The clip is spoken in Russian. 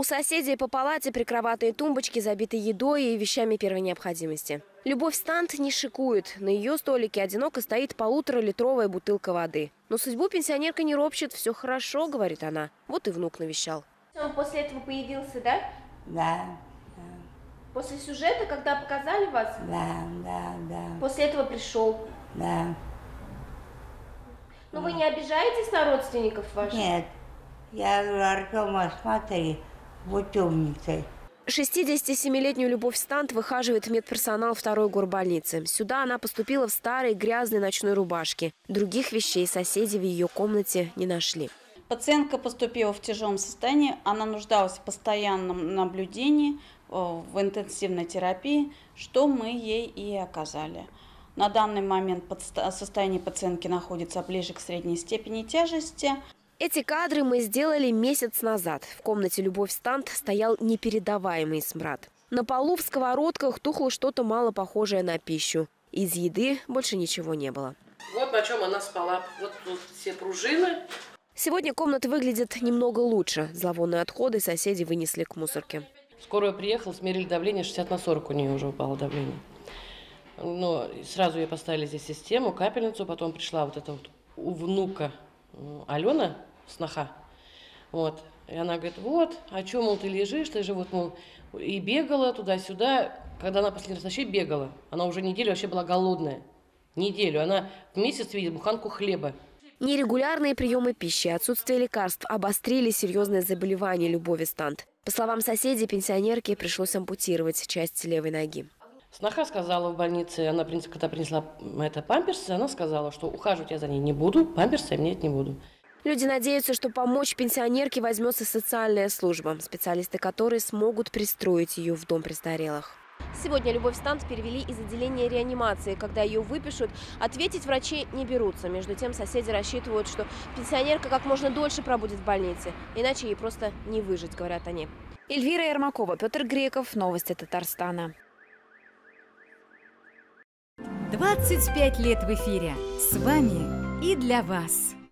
У соседей по палате прикроватные тумбочки забиты едой и вещами первой необходимости. Любовь Стант не шикует. На ее столике одиноко стоит 1,5-литровая бутылка воды. Но судьбу пенсионерка не ропщет. Все хорошо, говорит она. Вот и внук навещал. Он после этого появился, да? Да. После сюжета, когда показали вас? Да. После этого пришел? Да. Ну вы не обижаетесь на родственников ваших? Нет. Я говорю, Артема, смотри, будь умницей. 67-летнюю Любовь Стант выхаживает медперсонал второй горбольницы. Сюда она поступила в старой грязной ночной рубашке. Других вещей соседи в ее комнате не нашли. Пациентка поступила в тяжелом состоянии, она нуждалась в постоянном наблюдении, в интенсивной терапии, что мы ей и оказали. На данный момент состояние пациентки находится ближе к средней степени тяжести. Эти кадры мы сделали месяц назад. В комнате Любовь Стант стоял непередаваемый смрад. На полу в сковородках тухло что-то мало похожее на пищу. Из еды больше ничего не было. Вот на чем она спала. Вот тут все пружины. Сегодня комната выглядит немного лучше. Зловонные отходы соседи вынесли к мусорке. Скорая приехала, смерили давление, 60/40 у нее уже упало давление. Но сразу ей поставили здесь систему, капельницу. Потом пришла вот эта вот у внука Алена, сноха. Вот. И она говорит, вот, а что, мол, ты лежишь, ты же вот, мол, и бегала туда-сюда. Когда она последний раз вообще бегала, она уже неделю вообще была голодная. Неделю. Она в месяц видит буханку хлеба. Нерегулярные приемы пищи, отсутствие лекарств обострили серьезное заболевание Любови Стант. По словам соседей, пенсионерке пришлось ампутировать часть левой ноги. Сноха сказала в больнице, она, когда принесла памперсы, она сказала, что ухаживать я за ней не буду, памперсы я менять не буду. Люди надеются, что помочь пенсионерке возьмется социальная служба, специалисты которой смогут пристроить ее в дом престарелых. Сегодня Любовь Стант перевели из отделения реанимации. Когда ее выпишут, ответить врачи не берутся. Между тем соседи рассчитывают, что пенсионерка как можно дольше пробудет в больнице. Иначе ей просто не выжить, говорят они. Эльвира Ермакова, Петр Греков. Новости Татарстана. 25 лет в эфире. С вами и для вас.